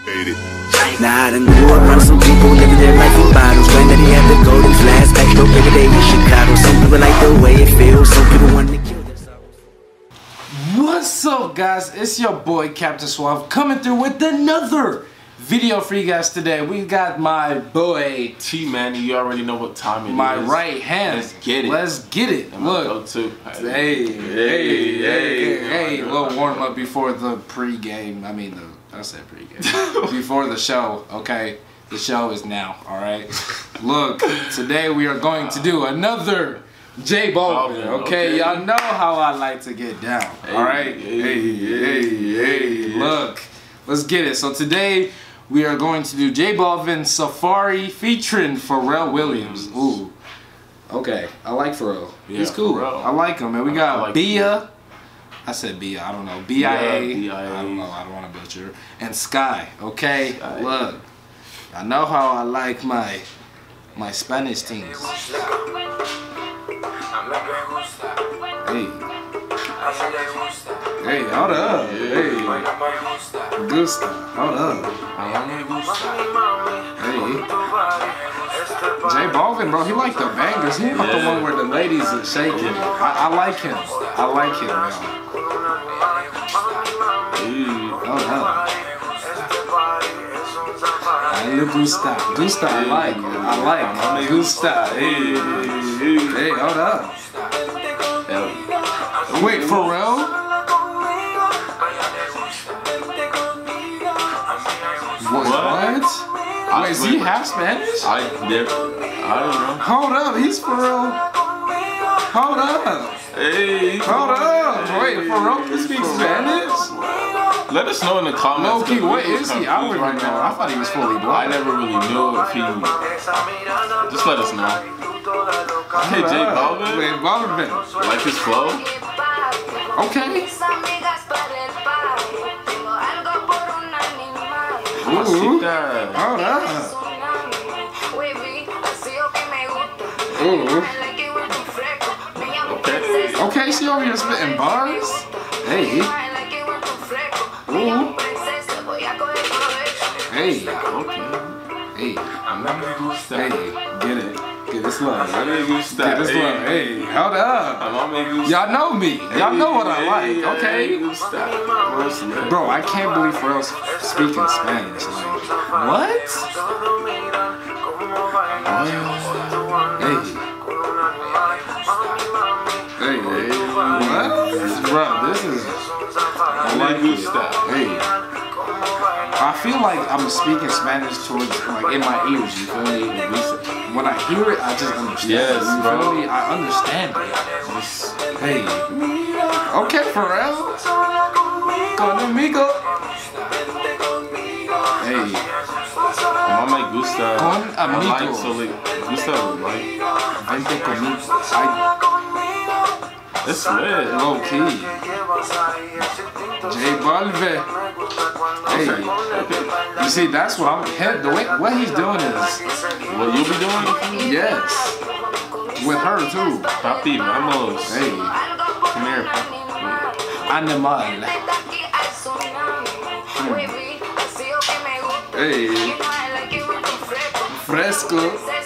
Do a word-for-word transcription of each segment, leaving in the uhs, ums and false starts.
Now I done grew up around some people living their life in bottles. Granddaddy had the golden flask, back though every day in Chicago. Some people like the way it feels, some people want to kill themselves. What's up, guys? It's your boy Captain Suave coming through with another video for you guys today. We got my boy T-Man, you already know what time it my is. My right hand. Let's get it. Let's get it. And Look. Go to. Hey, hey, hey, hey, hey. A little warm up before the pre-game. I mean, the I said pre-game. Before the show, okay? The show is now, alright? Look, today we are going to do another J Balvin, okay? Y'all know how I like to get down, alright? Hey, hey, hey, hey, look. Let's get it. So today we are going to do J Balvin Safari featuring Pharrell Williams. Ooh. Okay, I like Pharrell. Yeah, he's cool. Pharrell. I like him, man. We got like Bia. I said Bia, I don't know. B I A. B I A. I don't know, I don't want to butcher. And Sky, okay? Sky. Look, I know how I like my my Spanish teams. Hey. Hey, hold up. Hey. Gusta, hold up. Hey. J Balvin, bro, he like the bangers. He not yeah. the one where the ladies are shaking. I, I like him. I like him, man. Hold up. Hey, Gusta. Gusta, I like. I like. Gusta. Hey. Hey, hold up. Wait, Pharrell? What? what? Wait, is he half Spanish? I never. I don't know. Hold up, he's Pharrell. Hold up. Hey. Hold up. Wait, Pharrell can speak Spanish? Let us know in the comments. Low key, what is he? I don't right know. I thought he was fully black. I never really knew if he. Just let us know. Hey, J Balvin. J Balvin. Like his flow? Okay. Ooh. Hold up. Ooh. Okay. Okay, she over here spitting bars. Hey. Ooh. Hey. Okay. Hey. Hey. Get it. Get this love. Get this love. Hey. Hold up. Y'all know me. Y'all know what I like. Okay. Bro, I can't believe Pharrell's speaking Spanish. Like, what? Hey. Hey. What? Bro, this is. I like this stuff. Hey. I feel like I'm speaking Spanish towards, like, in my ears, you feel me? When I hear it, I just understand yes, it, you bro. feel me? I understand it. Hey. Okay, Pharrell. Conmigo. Hey. Mama gusta. Con amigo. I like, so, like, gusta, like. Vente conmigo. I, it's lit. Low key. J Balvin. Hey. Okay. You see, that's what I'm. The way what he's doing is. What you'll be doing? Yes. With her too. Papi, vamos. Hey. Come here. Animal. Hey. Fresco.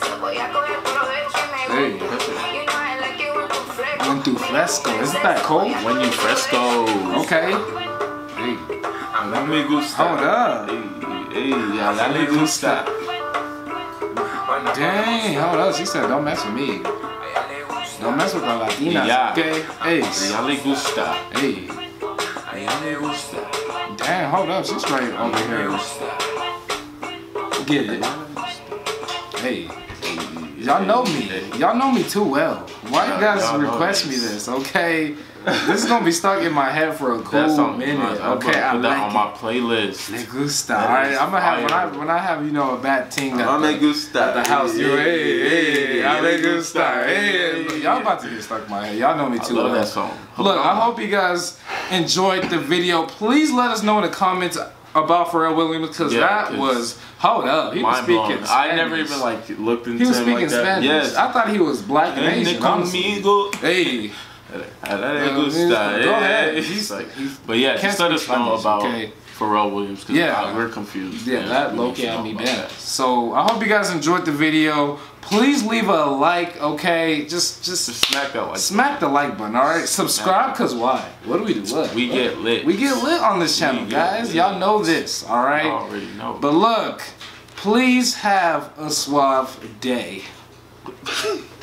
Hey. When tu fresco. Isn't that cold? When you fresco. Okay. Hey. Let me gusta. Hold up. Hey, yeah, let me gusta. Dang, hold up. She said, don't mess with me. Don't mess with the Latinas. Yeah. Okay. Hey. Ya le gusta. Hey. Ya le gusta. Damn, hold up. She's straight over here. Get it. Hey. Y'all know me. Y'all know me too well. Why you guys request me this, okay? This is gonna be stuck in my head for a cool minute. Okay, I put that on like my playlist. Me gusta. Alright, I'm gonna have when I when I have you know a bad ting at me gusta at the house. You hey hey, me gusta. Hey, y'all about to get stuck in my head. Y'all know me too well. I love that song. Look, I hope you guys enjoyed the video. Please let us know in the comments about Pharrell Williams because yeah, that was hold up. He was speaking Spanish. I never even like looked into. He was him speaking like that. Spanish. Yes, I thought he was black and Asian. Conmigo. Hey. Go ahead. He's like, he's, but yeah, just let us know about okay. Pharrell Williams. Cause Yeah. uh, we're confused. Yeah, man. that We low need to key had know me about down. that. So I hope you guys enjoyed the video. Please leave a like, okay? Just, just Just smack that like. smack the like button, all right? Subscribe, cause why? What do we do? What? We get lit. We get lit on this channel, We get guys. lit. Y'all know this, all right? I already know. But look, please have a suave day.